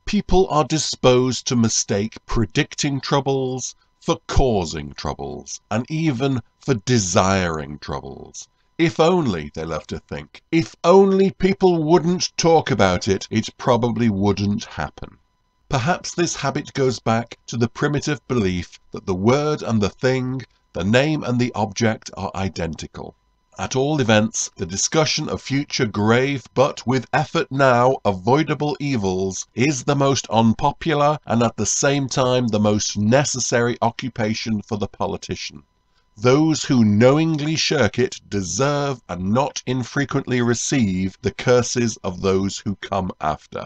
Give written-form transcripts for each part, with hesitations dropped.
People are disposed to mistake predicting troubles for causing troubles, and even for desiring troubles. If only, they love to think, if only people wouldn't talk about it, it probably wouldn't happen. Perhaps this habit goes back to the primitive belief that the word and the thing, the name and the object are identical. At all events, the discussion of future grave but with effort now avoidable evils is the most unpopular and at the same time the most necessary occupation for the politician. Those who knowingly shirk it deserve and not infrequently receive the curses of those who come after.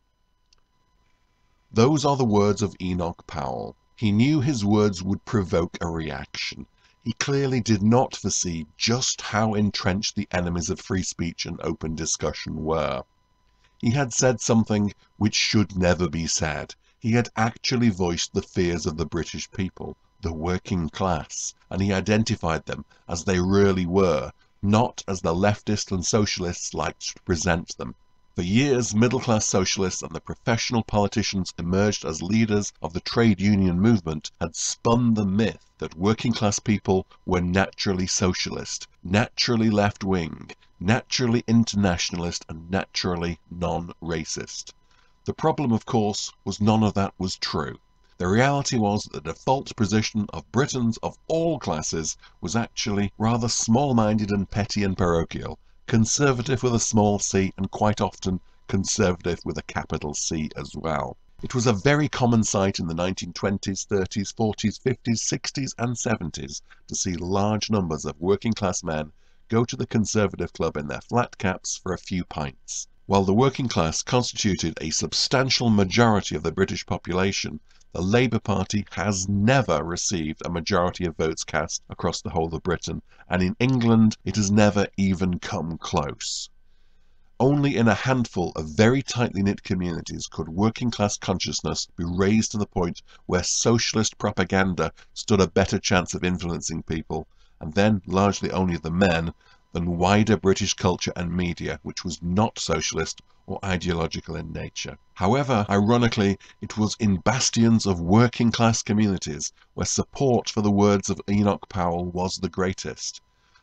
Those are the words of Enoch Powell. He knew his words would provoke a reaction. He clearly did not foresee just how entrenched the enemies of free speech and open discussion were. He had said something which should never be said. He had actually voiced the fears of the British people, the working class, and he identified them as they really were, not as the leftists and socialists liked to present them. For years, middle-class socialists and the professional politicians emerged as leaders of the trade union movement had spun the myth that working-class people were naturally socialist, naturally left-wing, naturally internationalist, and naturally non-racist. The problem, of course, was none of that was true. The reality was that the default position of Britons of all classes was actually rather small-minded and petty and parochial, conservative with a small c, and quite often conservative with a capital C as well. It was a very common sight in the 1920s, 30s, 40s, 50s, 60s and 70s to see large numbers of working class men go to the Conservative Club in their flat caps for a few pints. While the working class constituted a substantial majority of the British population, the Labour Party has never received a majority of votes cast across the whole of Britain, and in England it has never even come close. Only in a handful of very tightly knit communities could working class consciousness be raised to the point where socialist propaganda stood a better chance of influencing people, and then largely only the men, than wider British culture and media, which was not socialist or ideological in nature. However, ironically, it was in bastions of working class communities where support for the words of Enoch Powell was the greatest.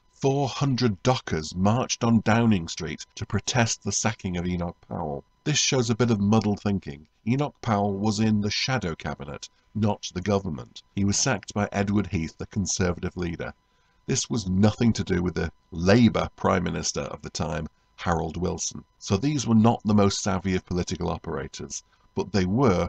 400 dockers marched on Downing Street to protest the sacking of Enoch Powell. This shows a bit of muddled thinking. Enoch Powell was in the shadow cabinet, not the government. He was sacked by Edward Heath, the Conservative leader. This was nothing to do with the Labour Prime Minister of the time, Harold Wilson. So these were not the most savvy of political operators, but they were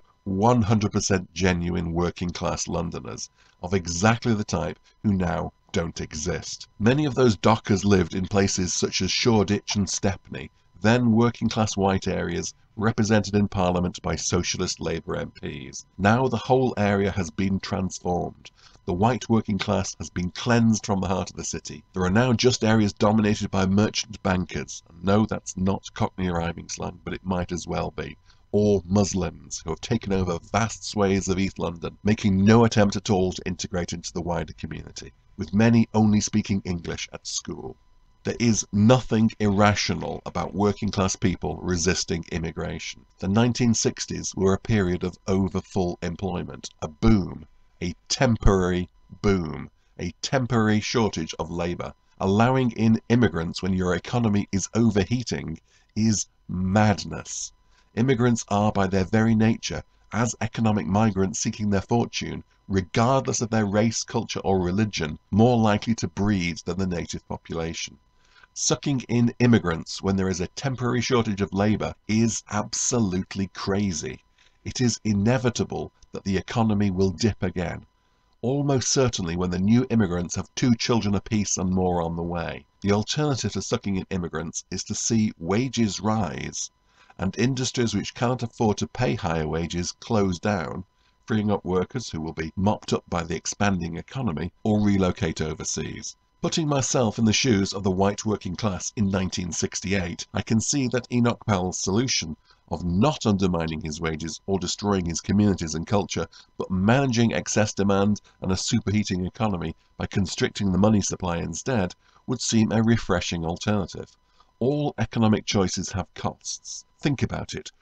100% genuine working class Londoners, of exactly the type who now don't exist. Many of those dockers lived in places such as Shoreditch and Stepney, then working class white areas represented in Parliament by Socialist Labour MPs. Now the whole area has been transformed. The white working class has been cleansed from the heart of the city. There are now just areas dominated by merchant bankers. No, that's not Cockney rhyming slang, but it might as well be. Or Muslims, who have taken over vast swathes of East London, making no attempt at all to integrate into the wider community, with many only speaking English at school. There is nothing irrational about working class people resisting immigration. The 1960s were a period of over-full employment, a boom, a temporary boom, a temporary shortage of labour. Allowing in immigrants when your economy is overheating is madness. Immigrants are by their very nature, as economic migrants seeking their fortune, regardless of their race, culture or religion, more likely to breed than the native population. Sucking in immigrants when there is a temporary shortage of labour is absolutely crazy. It is inevitable that the economy will dip again, almost certainly when the new immigrants have 2 children apiece and more on the way. The alternative to sucking in immigrants is to see wages rise and industries which cannot afford to pay higher wages close down, freeing up workers who will be mopped up by the expanding economy or relocate overseas. Putting myself in the shoes of the white working class in 1968, I can see that Enoch Powell's solution of not undermining his wages or destroying his communities and culture, but managing excess demand and a superheating economy by constricting the money supply instead, would seem a refreshing alternative. All economic choices have costs. Think about it.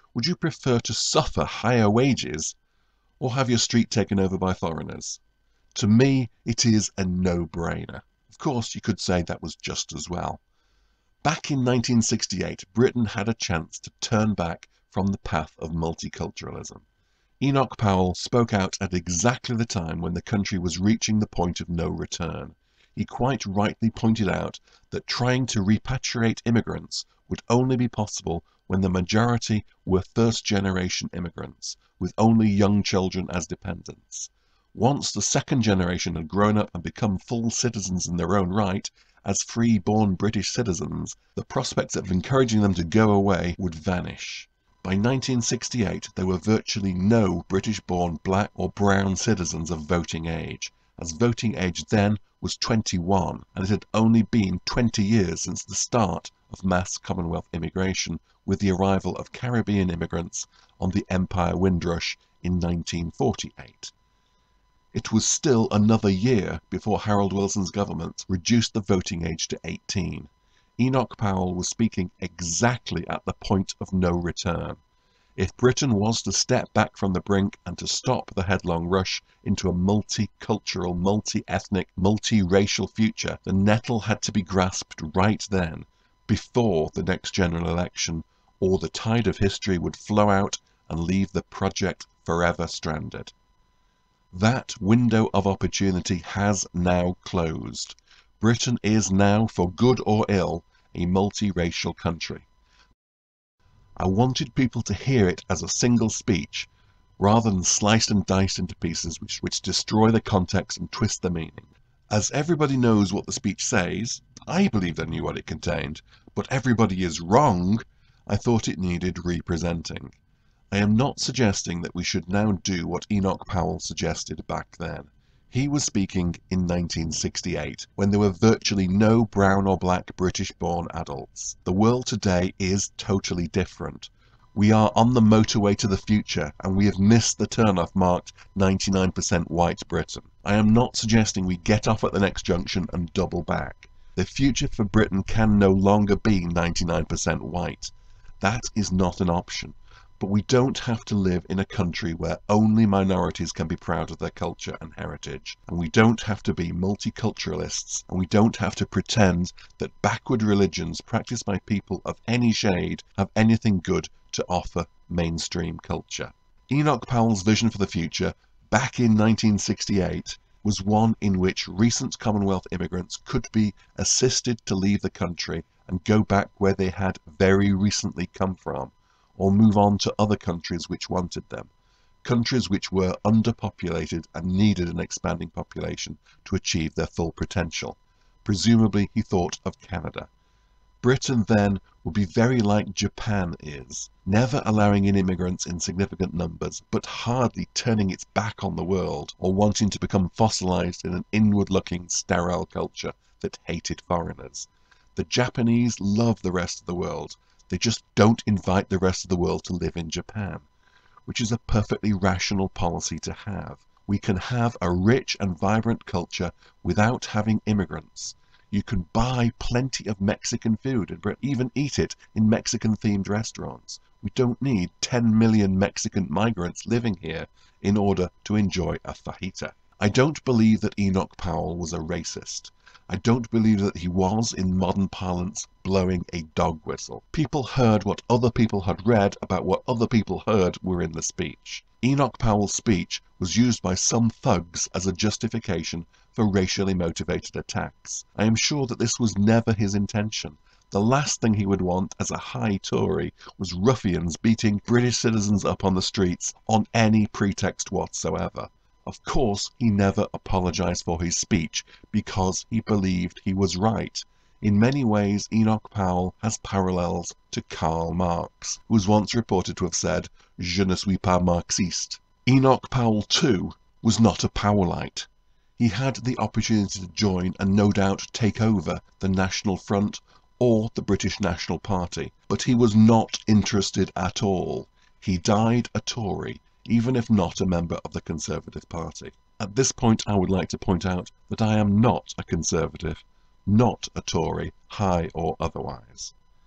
Would you prefer to suffer higher wages or have your street taken over by foreigners? To me, it is a no-brainer. Of course, you could say that was just as well. Back in 1968, Britain had a chance to turn back from the path of multiculturalism. Enoch Powell spoke out at exactly the time when the country was reaching the point of no return. He quite rightly pointed out that trying to repatriate immigrants would only be possible when the majority were first-generation immigrants, with only young children as dependents. Once the second generation had grown up and become full citizens in their own right, as free-born British citizens, the prospects of encouraging them to go away would vanish. By 1968, there were virtually no British-born black or brown citizens of voting age, as voting age then was 21, and it had only been 20 years since the start of mass Commonwealth immigration with the arrival of Caribbean immigrants on the Empire Windrush in 1948. It was still another year before Harold Wilson's government reduced the voting age to 18. Enoch Powell was speaking exactly at the point of no return. If Britain was to step back from the brink and to stop the headlong rush into a multicultural, multi-ethnic, multi-racial future, the nettle had to be grasped right then, before the next general election, or the tide of history would flow out and leave the project forever stranded. That window of opportunity has now closed. Britain is now, for good or ill, a multiracial country. I wanted people to hear it as a single speech, rather than sliced and diced into pieces which destroy the context and twist the meaning. As everybody knows what the speech says, I believed I knew what it contained, but everybody is wrong, I thought it needed representing. I am not suggesting that we should now do what Enoch Powell suggested back then. He was speaking in 1968, when there were virtually no brown or black British-born adults. The world today is totally different. We are on the motorway to the future, and we have missed the turnoff marked 99% white Britain. I am not suggesting we get off at the next junction and double back. The future for Britain can no longer be 99% white. That is not an option. But we don't have to live in a country where only minorities can be proud of their culture and heritage. And we don't have to be multiculturalists, and we don't have to pretend that backward religions practiced by people of any shade have anything good to offer mainstream culture. Enoch Powell's vision for the future, back in 1968, was one in which recent Commonwealth immigrants could be assisted to leave the country and go back where they had very recently come from, or move on to other countries which wanted them, countries which were underpopulated and needed an expanding population to achieve their full potential. Presumably he thought of Canada. Britain then would be very like Japan is, never allowing in immigrants in significant numbers, but hardly turning its back on the world or wanting to become fossilized in an inward-looking, sterile culture that hated foreigners. The Japanese love the rest of the world. They just don't invite the rest of the world to live in Japan, which is a perfectly rational policy to have. We can have a rich and vibrant culture without having immigrants. You can buy plenty of Mexican food and even eat it in Mexican-themed restaurants. We don't need 10 million Mexican migrants living here in order to enjoy a fajita. I don't believe that Enoch Powell was a racist. I don't believe that he was, in modern parlance, blowing a dog whistle. People heard what other people had read about what other people heard were in the speech. Enoch Powell's speech was used by some thugs as a justification for racially motivated attacks. I am sure that this was never his intention. The last thing he would want as a high Tory was ruffians beating British citizens up on the streets on any pretext whatsoever. Of course, he never apologized for his speech because he believed he was right. In many ways, Enoch Powell has parallels to Karl Marx, who was once reported to have said, "Je ne suis pas marxiste." Enoch Powell, too, was not a Powellite. He had the opportunity to join and no doubt take over the National Front or the British National Party, but he was not interested at all. He died a Tory, even if not a member of the Conservative Party. At this point, I would like to point out that I am not a Conservative, not a Tory, high or otherwise.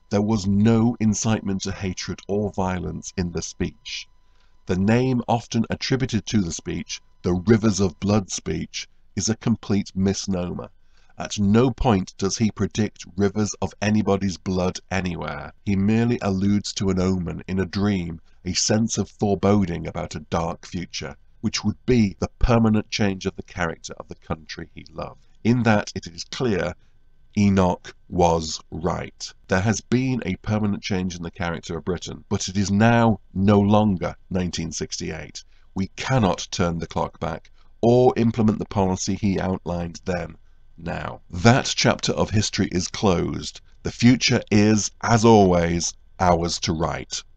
There was no incitement to hatred or violence in the speech. The name often attributed to the speech, the Rivers of Blood speech, is a complete misnomer. At no point does he predict rivers of anybody's blood anywhere. He merely alludes to an omen in a dream, a sense of foreboding about a dark future, which would be the permanent change of the character of the country he loved. In that it is clear Enoch was right. There has been a permanent change in the character of Britain, but it is now no longer 1968. We cannot turn the clock back or implement the policy he outlined then, now. That chapter of history is closed. The future is, as always, ours to write.